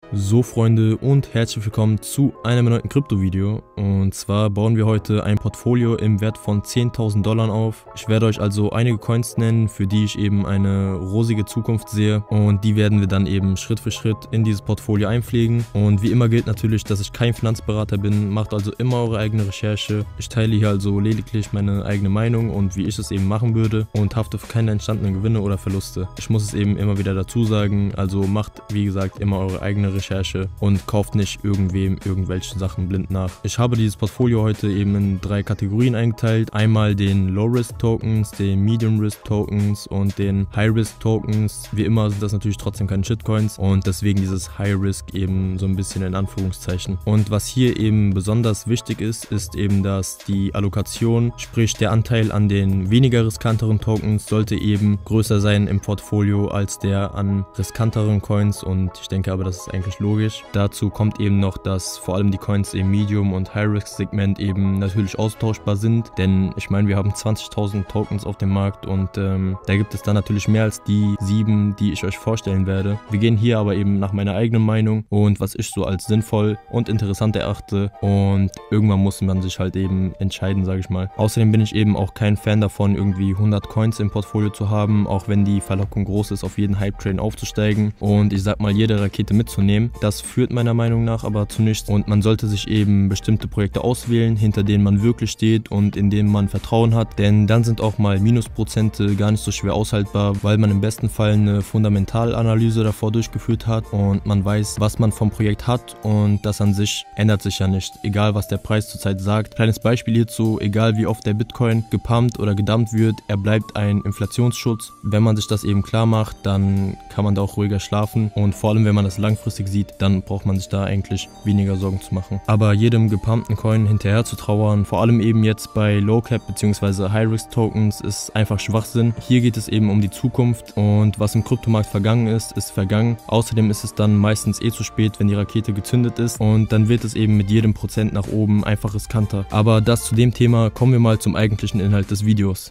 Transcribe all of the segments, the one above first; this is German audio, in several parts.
So Freunde und herzlich willkommen zu einem neuen Krypto-Video. Und zwar bauen wir heute ein Portfolio im Wert von 10.000 Dollar auf. Ich werde euch also einige Coins nennen, für die ich eben eine rosige Zukunft sehe. Und die werden wir dann eben Schritt für Schritt in dieses Portfolio einpflegen. Und wie immer gilt natürlich, dass ich kein Finanzberater bin. Macht also immer eure eigene Recherche. Ich teile hier also lediglich meine eigene Meinung und wie ich es eben machen würde und hafte für keine entstandenen Gewinne oder Verluste. Ich muss es eben immer wieder dazu sagen. Also macht, wie gesagt, immer eure eigene Recherche und kauft nicht irgendwem irgendwelche Sachen blind nach. Ich habe dieses Portfolio heute eben in 3 Kategorien eingeteilt. Einmal den Low-Risk-Tokens, den Medium-Risk-Tokens und den High-Risk-Tokens. Wie immer sind das natürlich trotzdem keine Shitcoins und deswegen dieses High-Risk eben so ein bisschen in Anführungszeichen. Und was hier eben besonders wichtig ist, ist eben, dass die Allokation, sprich der Anteil an den weniger riskanteren Tokens, sollte eben größer sein im Portfolio als der an riskanteren Coins, und ich denke aber, das ist eigentlich logisch. Dazu kommt eben noch, dass vor allem die Coins im Medium- und High-Risk-Segment eben natürlich austauschbar sind, denn ich meine, wir haben 20.000 Tokens auf dem Markt und da gibt es dann natürlich mehr als die 7, die ich euch vorstellen werde. Wir gehen hier aber eben nach meiner eigenen Meinung und was ich so als sinnvoll und interessant erachte, und irgendwann muss man sich halt eben entscheiden, sage ich mal. Außerdem bin ich eben auch kein Fan davon, irgendwie 100 Coins im Portfolio zu haben, auch wenn die Verlockung groß ist, auf jeden Hype-Train aufzusteigen und ich sag mal, jede Rakete mitzunehmen. Das führt meiner Meinung nach aber zu nichts, und man sollte sich eben bestimmte Projekte auswählen, hinter denen man wirklich steht und in denen man Vertrauen hat, denn dann sind auch mal Minusprozente gar nicht so schwer aushaltbar, weil man im besten Fall eine Fundamentalanalyse davor durchgeführt hat und man weiß, was man vom Projekt hat, und das an sich ändert sich ja nicht, egal was der Preis zurzeit sagt. Kleines Beispiel hierzu: egal wie oft der Bitcoin gepumpt oder gedumpt wird, er bleibt ein Inflationsschutz. Wenn man sich das eben klar macht, dann kann man da auch ruhiger schlafen, und vor allem wenn man das langfristig sieht, dann braucht man sich da eigentlich weniger Sorgen zu machen. Aber jedem gepumpten Coin hinterher zu trauern, vor allem eben jetzt bei Low Cap bzw. High Risk Tokens, ist einfach Schwachsinn. Hier geht es eben um die Zukunft, und was im Kryptomarkt vergangen ist, ist vergangen. Außerdem ist es dann meistens zu spät, wenn die Rakete gezündet ist, und dann wird es eben mit jedem Prozent nach oben einfach riskanter. Aber das zu dem Thema. Kommen wir mal zum eigentlichen Inhalt des Videos.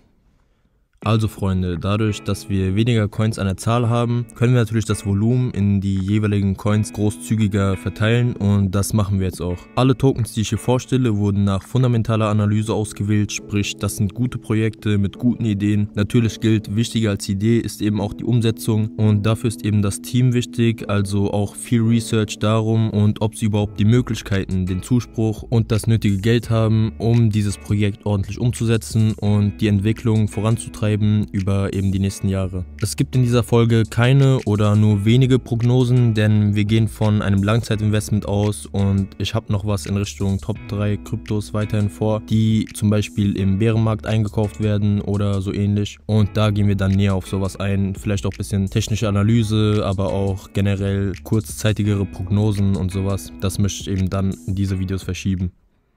Also Freunde, dadurch, dass wir weniger Coins an der Zahl haben, können wir natürlich das Volumen in die jeweiligen Coins großzügiger verteilen, und das machen wir jetzt auch. Alle Tokens, die ich hier vorstelle, wurden nach fundamentaler Analyse ausgewählt, sprich das sind gute Projekte mit guten Ideen. Natürlich gilt, wichtiger als Idee ist eben auch die Umsetzung, und dafür ist eben das Team wichtig, also auch viel Research darum und ob sie überhaupt die Möglichkeiten, den Zuspruch und das nötige Geld haben, um dieses Projekt ordentlich umzusetzen und die Entwicklung voranzutreiben über eben die nächsten Jahre. Es gibt in dieser Folge keine oder nur wenige Prognosen, denn wir gehen von einem Langzeitinvestment aus, und ich habe noch was in Richtung Top 3 Kryptos weiterhin vor, die zum Beispiel im Bärenmarkt eingekauft werden oder so ähnlich, und da gehen wir dann näher auf sowas ein, vielleicht auch ein bisschen technische Analyse, aber auch generell kurzzeitigere Prognosen und sowas. Das möchte ich eben dann in diese Videos verschieben.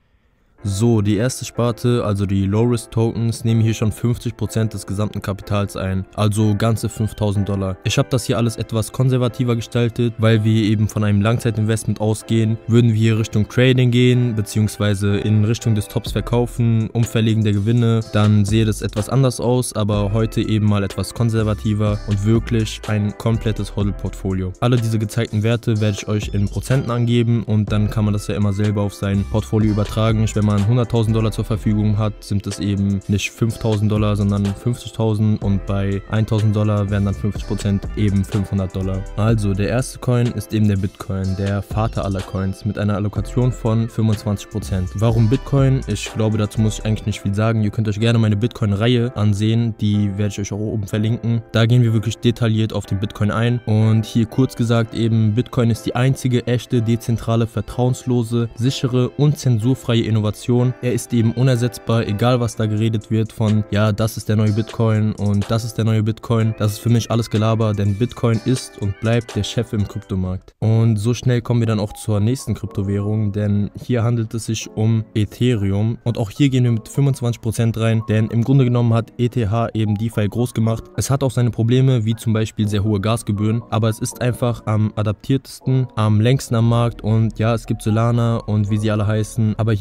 So, die erste Sparte, also die Low-Risk-Tokens, nehmen hier schon 50% des gesamten Kapitals ein, also ganze 5.000 Dollar. Ich habe das hier alles etwas konservativer gestaltet, weil wir eben von einem Langzeitinvestment ausgehen. Würden wir hier Richtung Trading gehen, beziehungsweise in Richtung des Tops verkaufen, Umverlegen der Gewinne, dann sehe das etwas anders aus, aber heute eben mal etwas konservativer und wirklich ein komplettes HODL-Portfolio. Alle diese gezeigten Werte werde ich euch in Prozenten angeben, und dann kann man das ja immer selber auf sein Portfolio übertragen. Wenn man 100.000 Dollar zur Verfügung hat, sind es eben nicht 5.000 Dollar, sondern 50.000, und bei 1.000 Dollar wären dann 50% eben 500 Dollar. Also der erste Coin ist eben der Bitcoin, der Vater aller Coins, mit einer Allokation von 25%. Warum Bitcoin? Ich glaube, dazu muss ich eigentlich nicht viel sagen. Ihr könnt euch gerne meine Bitcoin-Reihe ansehen, die werde ich euch auch oben verlinken. Da gehen wir wirklich detailliert auf den Bitcoin ein, und hier kurz gesagt eben, Bitcoin ist die einzige echte, dezentrale, vertrauenslose, sichere und zensurfreie Innovation. Er ist eben unersetzbar, egal was da geredet wird von, ja, das ist der neue Bitcoin und das ist der neue Bitcoin. Das ist für mich alles Gelaber, denn Bitcoin ist und bleibt der Chef im Kryptomarkt. Und so schnell kommen wir dann auch zur nächsten Kryptowährung, denn hier handelt es sich um Ethereum, und auch hier gehen wir mit 25% rein, denn im Grunde genommen hat ETH eben DeFi groß gemacht. Es hat auch seine Probleme, wie zum Beispiel sehr hohe Gasgebühren, aber es ist einfach am adaptiertesten, am längsten am Markt, und ja, es gibt Solana und wie sie alle heißen, aber hier ist es eben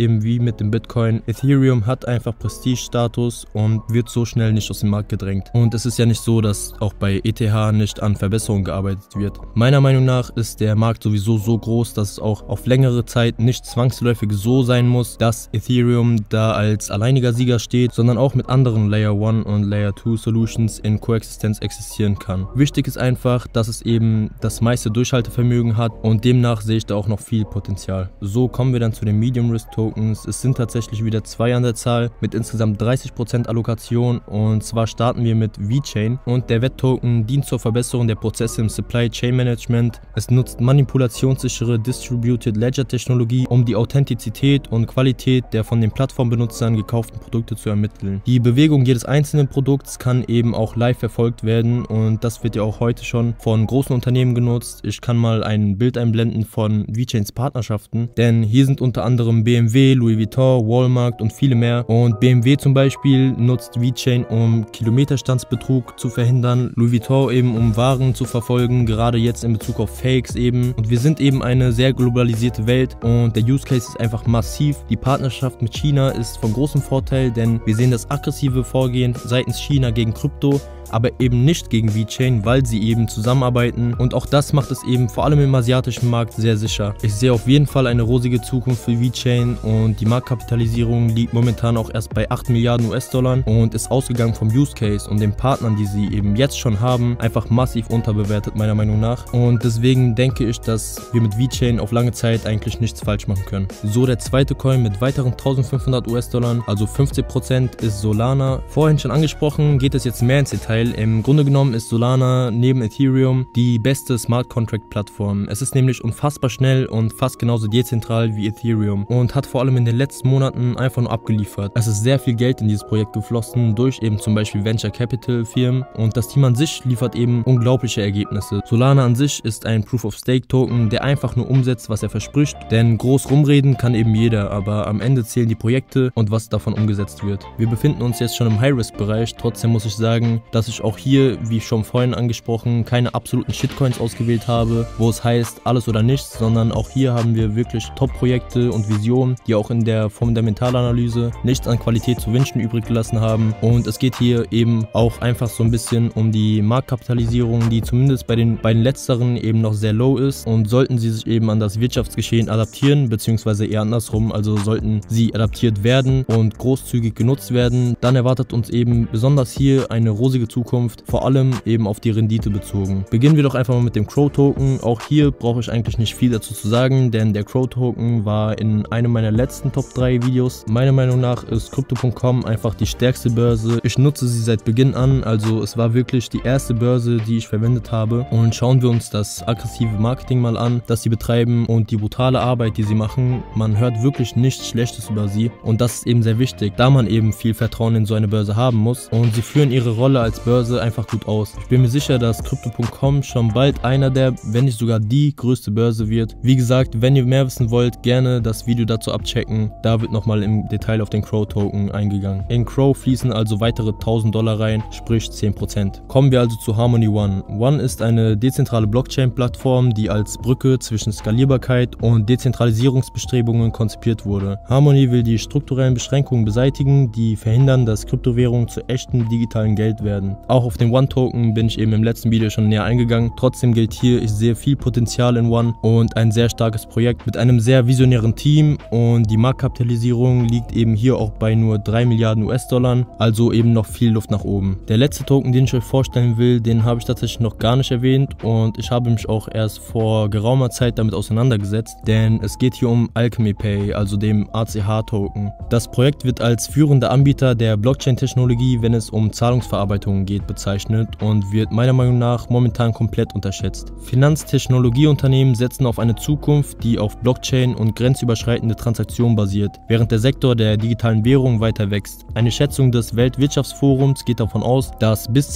eben wie mit dem Bitcoin. Ethereum hat einfach Prestigestatus und wird so schnell nicht aus dem Markt gedrängt. Und es ist ja nicht so, dass auch bei ETH nicht an Verbesserungen gearbeitet wird. Meiner Meinung nach ist der Markt sowieso so groß, dass es auch auf längere Zeit nicht zwangsläufig so sein muss, dass Ethereum da als alleiniger Sieger steht, sondern auch mit anderen Layer 1 und Layer 2 Solutions in Koexistenz existieren kann. Wichtig ist einfach, dass es eben das meiste Durchhaltevermögen hat und demnach sehe ich da auch noch viel Potenzial. So kommen wir dann zu den Medium Risk Tokens. Es sind tatsächlich wieder 2 an der Zahl mit insgesamt 30% Allokation, und zwar starten wir mit VeChain, und der Wett-Token dient zur Verbesserung der Prozesse im Supply Chain Management. Es nutzt manipulationssichere Distributed Ledger Technologie, um die Authentizität und Qualität der von den Plattformbenutzern gekauften Produkte zu ermitteln. Die Bewegung jedes einzelnen Produkts kann eben auch live verfolgt werden, und das wird ja auch heute schon von großen Unternehmen genutzt. Ich kann mal ein Bild einblenden von VeChains Partnerschaften, denn hier sind unter anderem BMW, Louis Vuitton, Walmart und viele mehr. Und BMW zum Beispiel nutzt VeChain, um Kilometerstandsbetrug zu verhindern, Louis Vuitton eben um Waren zu verfolgen, gerade jetzt in Bezug auf Fakes eben. Und wir sind eben eine sehr globalisierte Welt und der Use Case ist einfach massiv. Die Partnerschaft mit China ist von großem Vorteil, denn wir sehen das aggressive Vorgehen seitens China gegen Krypto, aber eben nicht gegen VeChain, weil sie eben zusammenarbeiten, und auch das macht es eben vor allem im asiatischen Markt sehr sicher. Ich sehe auf jeden Fall eine rosige Zukunft für VeChain, und die Marktkapitalisierung liegt momentan auch erst bei 8 Milliarden US-Dollar und ist ausgegangen vom Use Case und den Partnern, die sie eben jetzt schon haben, einfach massiv unterbewertet meiner Meinung nach, und deswegen denke ich, dass wir mit VeChain auf lange Zeit eigentlich nichts falsch machen können. So, der zweite Coin mit weiteren 1500 US-Dollar, also 50%, ist Solana. Vorhin schon angesprochen, geht es jetzt mehr ins Detail. Im Grunde genommen ist Solana neben Ethereum die beste Smart Contract Plattform. Es ist nämlich unfassbar schnell und fast genauso dezentral wie Ethereum und hat vor allem in den letzten Monaten einfach nur abgeliefert. Es ist sehr viel Geld in dieses Projekt geflossen durch eben zum Beispiel Venture Capital Firmen, und das Team an sich liefert eben unglaubliche Ergebnisse. Solana an sich ist ein Proof of Stake Token, der einfach nur umsetzt, was er verspricht, denn groß rumreden kann eben jeder, aber am Ende zählen die Projekte und was davon umgesetzt wird. Wir befinden uns jetzt schon im High-Risk-Bereich, trotzdem muss ich sagen, dass ich auch hier, wie schon vorhin angesprochen, keine absoluten Shitcoins ausgewählt habe, wo es heißt alles oder nichts, sondern auch hier haben wir wirklich Top-Projekte und Visionen, die auch in der Fundamentalanalyse nichts an Qualität zu wünschen übrig gelassen haben, und es geht hier eben auch einfach so ein bisschen um die Marktkapitalisierung, die zumindest bei den beiden letzteren eben noch sehr low ist, und sollten sie sich eben an das Wirtschaftsgeschehen adaptieren, beziehungsweise eher andersrum, also sollten sie adaptiert werden und großzügig genutzt werden, dann erwartet uns eben besonders hier eine rosige Zukunft, vor allem eben auf die Rendite bezogen. Beginnen wir doch einfach mal mit dem Crow Token. Auch hier brauche ich eigentlich nicht viel dazu zu sagen, denn der Crow Token war in einem meiner letzten Top 3 Videos. Meiner Meinung nach ist Crypto.com einfach die stärkste Börse. Ich nutze sie seit Beginn an, also es war wirklich die erste Börse, die ich verwendet habe, und schauen wir uns das aggressive Marketing mal an, das sie betreiben, und die brutale Arbeit, die sie machen. Man hört wirklich nichts Schlechtes über sie, und das ist eben sehr wichtig, da man eben viel Vertrauen in so eine Börse haben muss, und sie führen ihre Rolle als Börse einfach gut aus. Ich bin mir sicher, dass Crypto.com schon bald einer der, wenn nicht sogar die größte Börse wird. Wie gesagt, wenn ihr mehr wissen wollt, gerne das Video dazu abchecken. Da wird nochmal im Detail auf den Crow Token eingegangen. In Crow fließen also weitere $1000 rein, sprich 10%. Kommen wir also zu Harmony One. One ist eine dezentrale Blockchain-Plattform, die als Brücke zwischen Skalierbarkeit und Dezentralisierungsbestrebungen konzipiert wurde. Harmony will die strukturellen Beschränkungen beseitigen, die verhindern, dass Kryptowährungen zu echten digitalen Geld werden. Auch auf den One-Token bin ich eben im letzten Video schon näher eingegangen. Trotzdem gilt hier, ich sehe viel Potenzial in One und ein sehr starkes Projekt mit einem sehr visionären Team, und die Marktkapitalisierung liegt eben hier auch bei nur 3 Milliarden US-Dollar, also eben noch viel Luft nach oben. Der letzte Token, den ich euch vorstellen will, den habe ich tatsächlich noch gar nicht erwähnt, und ich habe mich auch erst vor geraumer Zeit damit auseinandergesetzt, denn es geht hier um Alchemy Pay, also dem ACH-Token. Das Projekt wird als führender Anbieter der Blockchain-Technologie, wenn es um Zahlungsverarbeitung geht, bezeichnet und wird meiner Meinung nach momentan komplett unterschätzt. Finanztechnologieunternehmen setzen auf eine Zukunft, die auf Blockchain und grenzüberschreitende Transaktionen basiert, während der Sektor der digitalen Währung weiter wächst. Eine Schätzung des Weltwirtschaftsforums geht davon aus, dass bis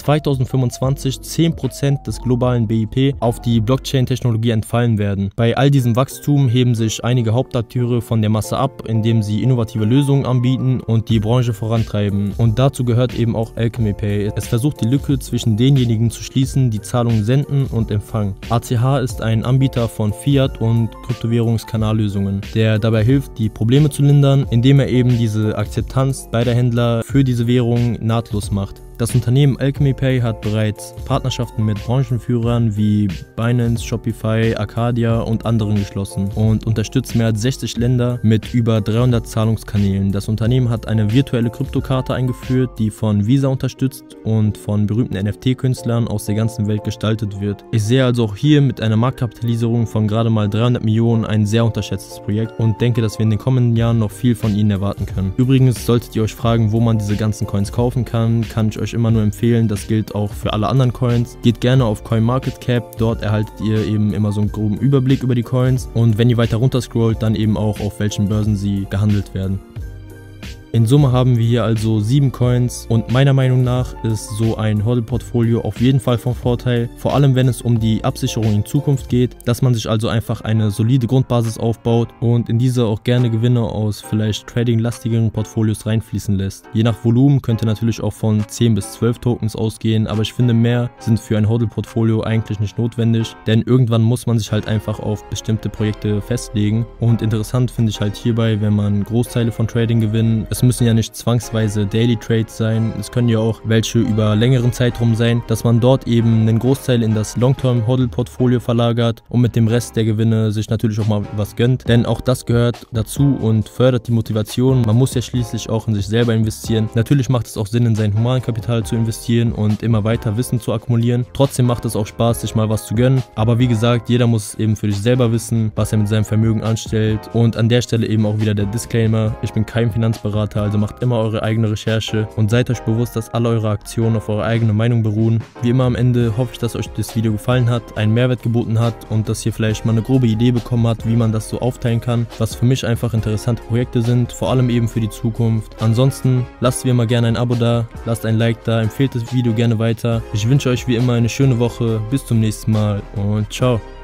2025 10% des globalen BIP auf die Blockchain-Technologie entfallen werden. Bei all diesem Wachstum heben sich einige Hauptakteure von der Masse ab, indem sie innovative Lösungen anbieten und die Branche vorantreiben. Und dazu gehört eben auch Alchemy Pay. Es versucht versucht die Lücke zwischen denjenigen zu schließen, die Zahlungen senden und empfangen. ACH ist ein Anbieter von Fiat- und Kryptowährungskanallösungen, der dabei hilft, die Probleme zu lindern, indem er eben diese Akzeptanz beider Händler für diese Währung nahtlos macht. Das Unternehmen Alchemy Pay hat bereits Partnerschaften mit Branchenführern wie Binance, Shopify, Arcadia und anderen geschlossen und unterstützt mehr als 60 Länder mit über 300 Zahlungskanälen. Das Unternehmen hat eine virtuelle Kryptokarte eingeführt, die von Visa unterstützt und von berühmten NFT-Künstlern aus der ganzen Welt gestaltet wird. Ich sehe also auch hier mit einer Marktkapitalisierung von gerade mal 300 Millionen ein sehr unterschätztes Projekt und denke, dass wir in den kommenden Jahren noch viel von ihnen erwarten können. Übrigens, solltet ihr euch fragen, wo man diese ganzen Coins kaufen kann ich euch immer nur empfehlen, das gilt auch für alle anderen Coins. Geht gerne auf CoinMarketCap, dort erhaltet ihr eben immer so einen groben Überblick über die Coins und wenn ihr weiter runter scrollt, dann eben auch auf welchen Börsen sie gehandelt werden. In Summe haben wir hier also 7 Coins und meiner Meinung nach ist so ein HODL-Portfolio auf jeden Fall von Vorteil, vor allem wenn es um die Absicherung in Zukunft geht, dass man sich also einfach eine solide Grundbasis aufbaut und in diese auch gerne Gewinne aus vielleicht trading-lastigeren Portfolios reinfließen lässt. Je nach Volumen könnt ihr natürlich auch von 10 bis 12 Tokens ausgehen, aber ich finde, mehr sind für ein HODL-Portfolio eigentlich nicht notwendig, denn irgendwann muss man sich halt einfach auf bestimmte Projekte festlegen und interessant finde ich halt hierbei, wenn man Großteile von Trading gewinnen. Es müssen ja nicht zwangsweise Daily Trades sein, es können ja auch welche über längeren Zeitraum sein, dass man dort eben einen Großteil in das Long-Term HODL Portfolio verlagert und mit dem Rest der Gewinne sich natürlich auch mal was gönnt, denn auch das gehört dazu und fördert die Motivation. Man muss ja schließlich auch in sich selber investieren. Natürlich macht es auch Sinn, in sein Humankapital zu investieren und immer weiter Wissen zu akkumulieren. Trotzdem macht es auch Spaß, sich mal was zu gönnen, aber wie gesagt, jeder muss eben für sich selber wissen, was er mit seinem Vermögen anstellt und an der Stelle eben auch wieder der Disclaimer, ich bin kein Finanzberater, also macht immer eure eigene Recherche und seid euch bewusst, dass alle eure Aktionen auf eure eigene Meinung beruhen. Wie immer am Ende hoffe ich, dass euch das Video gefallen hat, einen Mehrwert geboten hat und dass ihr vielleicht mal eine grobe Idee bekommen habt, wie man das so aufteilen kann, was für mich einfach interessante Projekte sind, vor allem eben für die Zukunft. Ansonsten lasst wie immer gerne ein Abo da, lasst ein Like da, empfehlt das Video gerne weiter. Ich wünsche euch wie immer eine schöne Woche, bis zum nächsten Mal und ciao.